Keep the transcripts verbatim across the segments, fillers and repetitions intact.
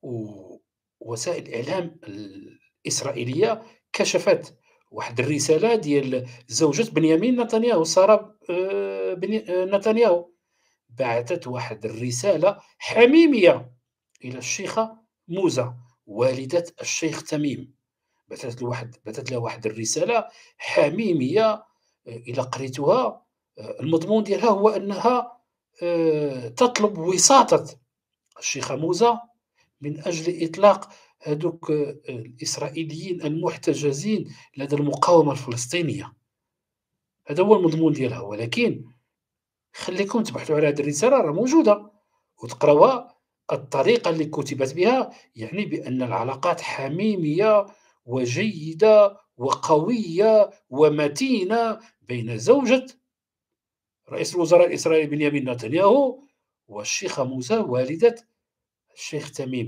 ووسائل الإعلام الإسرائيلية كشفت واحد الرسالة ديال زوجة بنيامين نتنياهو، سارة آآ بن آه، نتنياهو، بعثت واحد الرسالة حميمية إلى الشيخة موزة والدة الشيخ تميم. بعثت له واحد بعثت لها واحد الرسالة حميمية، آآ إلا قريتوها، آآ المضمون ديالها هو أنها آآ تطلب وساطة الشيخة موزة من أجل إطلاق هادوك آآ الإسرائيليين المحتجزين لدى المقاومة الفلسطينية. هذا هو المضمون ديالها، ولكن خليكم تبحثوا على هذه الرسالة، راه موجودة وتقراوها. الطريقة اللي كُتبت بها يعني بأن العلاقات حميمية وجيدة وقوية ومتينة بين زوجة رئيس الوزراء الإسرائيلي بنيامين نتنياهو والشيخة موسى والدة الشيخ تميم.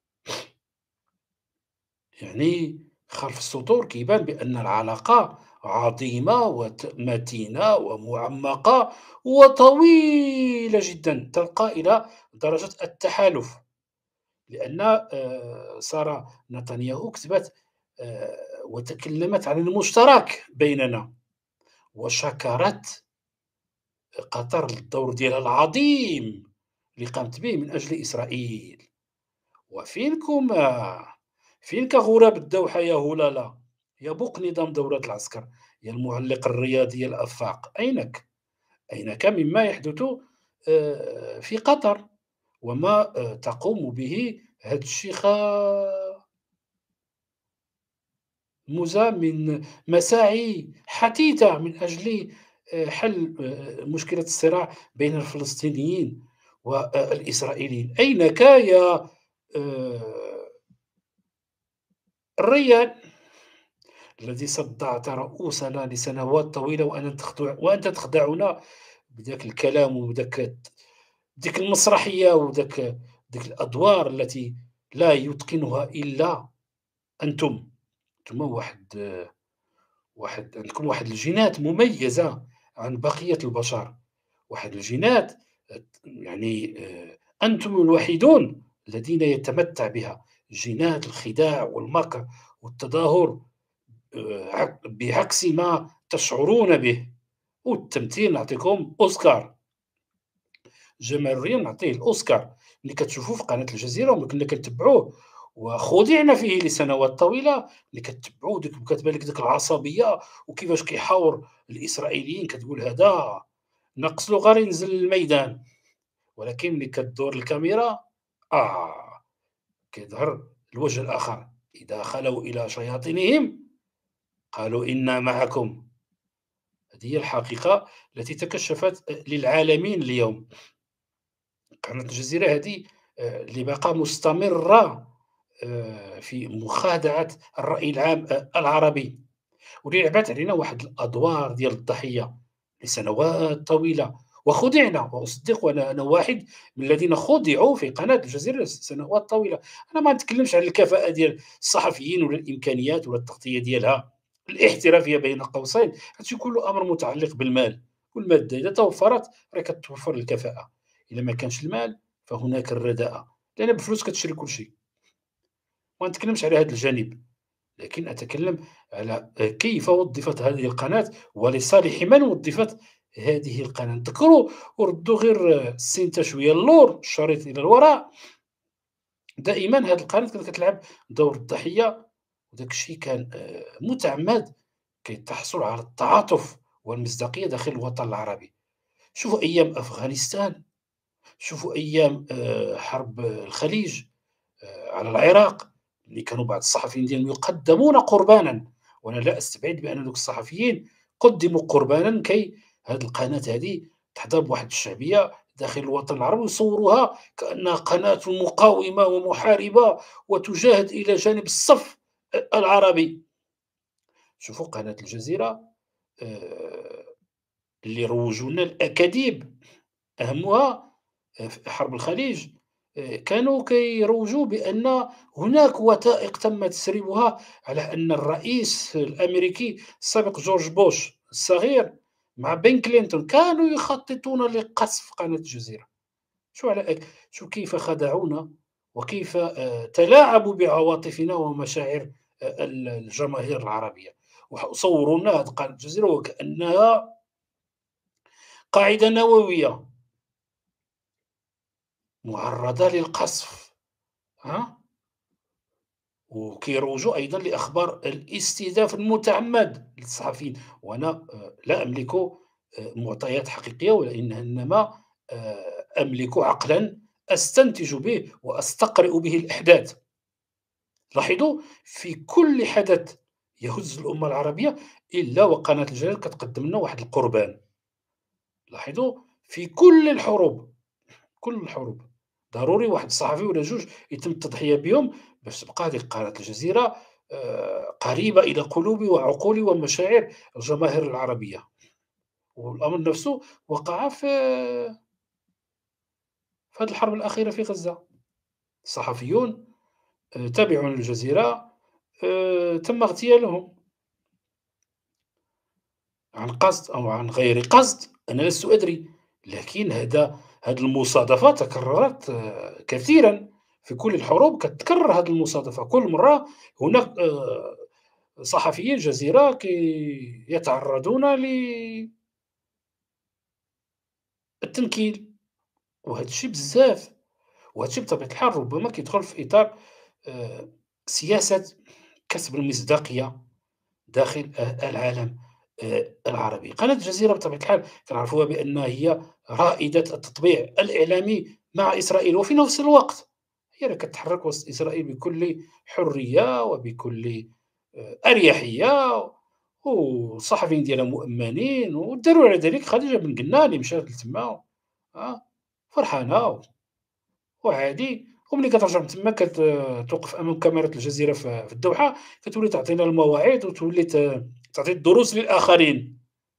يعني خلف السطور كيبان بأن العلاقة عظيمة ومتينة ومعمقة وطويلة جدا، ترقى إلى درجة التحالف. لأن آه، سارة نتنياهو كتبت آه، وتكلمت عن المشترك بيننا، وشكرت قطر للدور ديالها العظيم اللي قامت به من أجل إسرائيل. وفينكم فينك غراب الدوحة يا هلالة، يبوق نظام دولة العسكر، يا المعلق الرياضي الأفاق، أينك؟ أينك مما يحدث آه، في قطر وما آه، تقوم به هاد الشيخة موزة من مساعي حثيثة من أجل آه، حل آه، مشكلة الصراع بين الفلسطينيين والإسرائيليين. أينك يا آه، الريان الذي صدعت رؤوسنا لسنوات طويلة، وأنت تخدع وأنت تخدعنا بذاك الكلام وذاك ديك المسرحية وذاك ديك الأدوار التي لا يتقنها إلا أنتم. أنتم واحد واحد عندكم واحد الجينات مميزة عن بقية البشر، واحد الجينات يعني آه، أنتم الوحيدون الذين يتمتع بها جينات الخداع والمكر والتظاهر، آه، عك- بعكس ما تشعرون به. والتمثيل نعطيكم أوسكار، جمال الريم نعطيه الأوسكار. ملي كتشوفوه في قناة الجزيرة وملي كنا كنتبعوه وخُضعنا فيه لسنوات طويلة، ملي كتبعوا ديك وكتبان لك ديك العصبية وكيفاش كيحاور الإسرائيليين، كتقول هذا ناقص له غير ينزل للميدان. ولكن ملي كدور الكاميرا، آه كيظهر الوجه الآخر. إذا خلوا إلى شياطينهم قالوا إنا معكم. هذه هي الحقيقة التي تكشفت للعالمين اليوم. قناة الجزيرة هذه آآ اللي باقا مستمرة آآ في مخادعة الرأي العام أ العربي، واللي لعبات علينا واحد الأدوار ديال الضحية لسنوات طويلة وخُدعنا. وأصدق وأنا أنا واحد من الذين خُدعوا في قناة الجزيرة س سنوات طويلة. أنا ما نتكلمش على الكفاءة ديال الصحفيين ولا الإمكانيات ولا التغطية ديالها، الاحترافية بين قوسين. هادشي كله أمر متعلق بالمال، والمادة إذا توفرت راه كتوفر الكفاءة، إلا ما كانش المال فهناك الرداءة، لأن بفلوس كتشري كل شيء. ما نتكلمش على هذا الجانب، لكن أتكلم على كيف وظفت هذه القناة ولصالح من وظفت هذه القناة. نذكروا وردوا غير السنتة شوية اللور، الشريط إلى الوراء. دائما هذه القناة كانت كتلعب دور الضحية، وداك الشيء كان آه، متعمد كي تحصل على التعاطف والمصداقية داخل الوطن العربي. شوفوا أيام أفغانستان، شوفوا أيام آه، حرب الخليج آه، على العراق، اللي كانوا بعض الصحفيين ديالهم يقدمون قربانا. وانا لا استبعد بان ذوك الصحفيين قدموا قربانا كي هذه القناه هذه تحظى بواحد الشعبيه داخل الوطن العربي، ويصوروها كانها قناه مقاومه ومحاربه وتجاهد الى جانب الصف العربي. شوفوا قناه الجزيره آه، اللي روجوا لنا الاكاذيب، اهمها آه، في حرب الخليج. آه، كانوا كيروجوا بأن هناك وثائق تم تسريبها على أن الرئيس الأمريكي السابق جورج بوش الصغير مع بن كلينتون كانوا يخططون لقصف قناة الجزيرة. شو على شو كيف خدعونا وكيف آآ تلاعبوا بعواطفنا ومشاعر آآ ال الجماهير العربية، وح صوّروا لنا هذه قناة الجزيرة وكأنها قاعدة نووية مُعرّضة للقصف. ها، وكيروجوا أيضًا لأخبار الاستهداف المتعمد للصحفيين، وأنا آآ لا أملك آآ معطيات حقيقية، ولكن إنما آآ أملك عقلًا أستنتج به وأستقرئ به الأحداث. لاحظوا في كل حدث يهز الأمة العربية إلا وقناة الجزائر كتقدم لنا واحد القربان. لاحظوا في كل الحروب، كل الحروب ضروري واحد الصحفي ولا جوج يتم التضحية بهم باش تبقى هذيك قناة الجزيرة آآ قريبة إلى قلوب وعقول ومشاعر الجماهير العربية. والأمر نفسه وقع في في هذه الحرب الأخيرة في غزة. الصحفيون آآ تابعون للجزيرة آآ تم اغتيالهم عن قصد أو عن غير قصد، أنا لست أدري، لكن هذا هذه المصادفة تكررت آه، كثيرًا في كل الحروب كتتكرر هذه المصادفة، كل مرة هناك آآ صحفيي الجزيرة كي يتعرضون للتنكيل، وهذا الشيء بزاف، وهذا الشيء بطبيعة الحال ربما كيدخل في إطار آآ سياسة كسب المصداقية داخل آآ العالم آآ العربي. قناة الجزيرة بطبيعة الحال كنعرفوها بأنها هي رائدة التطبيع الإعلامي مع إسرائيل، وفي نفس الوقت هي اللي كتحرك وسط إسرائيل بكل حرية وبكل آآ أريحية، والصحفيين ديالها مؤمنين، والدليل على ذلك خديجة بن قنة اللي مشات لتما آه، فرحانة وعادي، وملي كترجع من تما كت توقف أمام كاميرا الجزيرة في في الدوحة، كتولي تعطينا المواعظ وتولي ت تعطي الدروس للآخرين،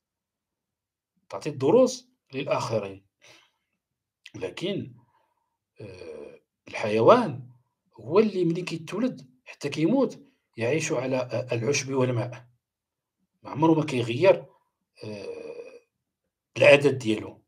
تعطي الدروس للآخرين. لكن آآ الحيوان هو اللي ملي كيتولد حتى كيموت يعيش على أ العشب والماء، ما عمره ما كيغيّر آآ العادات ديالو،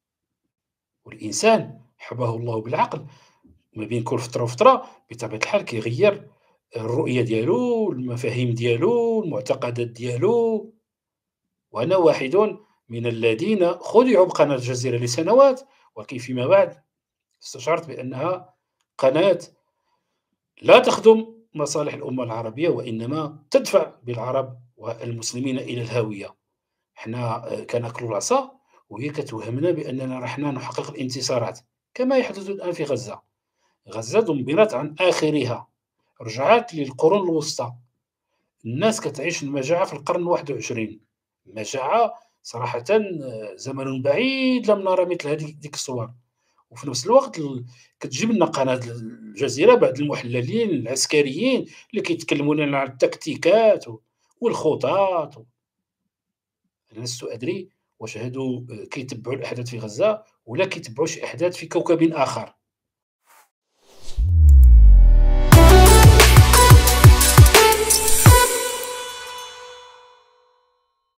والإنسان حباه الله بالعقل ما بين كل فترة وفترة بطبيعة الحال كيغيّر الرؤية ديالو، المفاهيم ديالو، المعتقدات ديالو. وأنا واحد من الذين خُدعوا بقناة الجزيرة لسنوات، ولكن فيما بعد استشعرت بأنها قناة لا تخدم مصالح الأمة العربية، وإنما تدفع بالعرب والمسلمين إلى الهاوية. حنا آآ كناكلوا العصا وهي كتوهمنا بأننا رحنا نحقق الانتصارات، كما يحدث الآن في غزة. غزة دُمِّرت عن آخرها، رجعت للقرون الوسطى. الناس كتعيش المجاعة في القرن الواحد والعشرين، مجاعة صراحةً آه، زمن بعيد لم نرى مثل هذه ديك الصور. وفي نفس الوقت ال كتجيب لنا قناة الجزيرة بعض المحللين العسكريين اللي كيتكلموا لنا على التكتيكات و والخطط و أنا لست أدري واش هادو آآ كيتبعوا الأحداث في غزة والّا كيتبعوا شي أحداث في كوكب آخر.